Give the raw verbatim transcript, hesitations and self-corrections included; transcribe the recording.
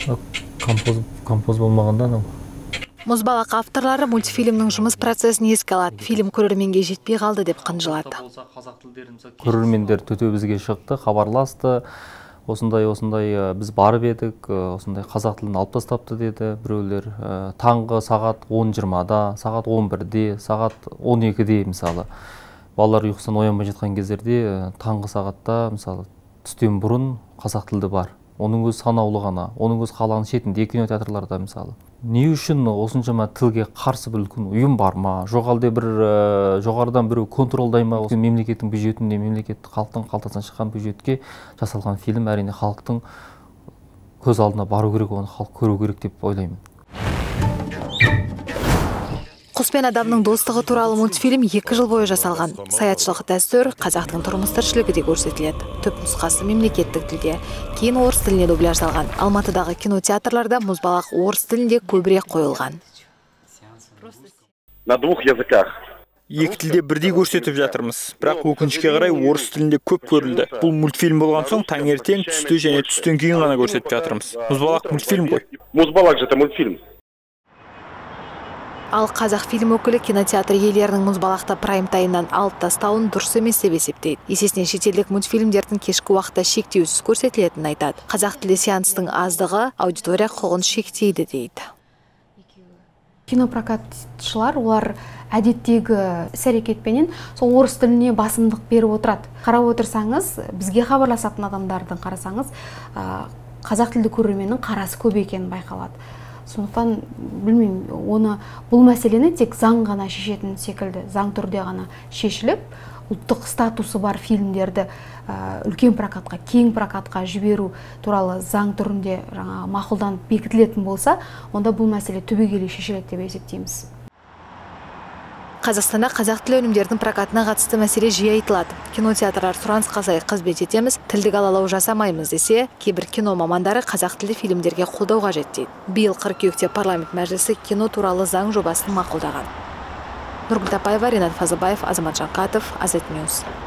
Композ, композ болмағанда анау. Мұзбалақ авторлары мультфильмнің жұмыс процесін еске алады. Фильм көрерменге жетпей қалды деп қынжылады. Көрермендер төтебізге шықты, хабарласты. Осындай, осындай біз барып едік, осындай қазақ тілін алып тастапты деді біреулер. Таңғы сағат он жиырмада, сағат он бірде, сағат он екіде мысалы. Балалар ұйқысынан оянбай жатқан кездерде таңғы сағатта мысалы түстен бұрын қазақ тілді бар. Оның өз санаулы ғана, оның өз қаланың шетінде кинотеатрларда мысалы. Не үшін осыншама тілге қарсы бір үлкен ұйым бар ма? Жоқ әлде бір жоғарыдан біреу контролдай ма? Осы мемлекеттің бюджетінде, мемлекеттік халықтың қалтасынан шыққан бюджетке жасалған фильм әрине халықтың көз алдына бару керек, оны халық көру керек деп ойлаймын. Құс пен адамның достығы туралы мультфильм екі жыл бойы жасалған. Саятшылық дәстүр қазақтың тұрмыс тіршілігі де көрсетіледі. Түп нұсқасы мемлекеттік тілде, кейін орыс тіліне дубляждалған. Алматыдағы кинотеатрларда Мұзбалақ орыс тілінде көбірек қойылған. На двух языках. Екі тілде бірдей көрсетіп жатырмыз. Бірақ өкінішке қарай орыс тілінде көп көрілді. Бұл мультфильм болған соң таңертең, түсте және түстен кейін ғана көрсетіп жатырмыз. Мұзбалақ мультфильм ғой. Мұзбалақ же это мультфильм. Ал қазақ фильм өкілі кинотеатр иелерінің Мұзбалақта прайм-таймнан алып тастауын дұрыс емес деп есептейді. Есесіне шетелдік мультфильмдердің кешкі уақытта шектеусіз көрсетілетінін айтады. Қазақ тілді сеанстың аздығы аудитория құқығын шектейді дейді. Кинопрокатшылар олар әдеттегі іс-әрекетпенен сол орыс тіліне басымдық беріп отырады. Қарап отырсаңыз, бізге хабарласатын адамдардың қарасаңыз, қазақ тілді көрерменнің қарасы көп екенін байқалады. Сондықтан білмеймін, оны бұл мәселені тек заң ғана шешетін секілді, заң түрде ғана шешіліп, ұлттық статусы бар фильмдерді үлкен прокатқа, кең прокатқа жіберу туралы заң түрінде мақұлданып бекітілетін болса, онда бұл мәселе түбегейлі шешіледі деп есептейміз. Қазақстанда қазақ тілі өнімдердің прокатына қатысты мәселе жиі айтылады. Кинотеатрлар сұранысқа сай қызмет етеміз, тілдік алалау жасамаймыз десе, кейбір кино мамандары қазақ тілді фильмдерге қолдау қажет дейді. Биыл қыркүйекте парламент мәжілісі кино туралы заң жобасын мақұлдаған. Нұргүл Тапаева, Ринат Фазыбаев, Азамат Жанқатов, Азат Ньюс.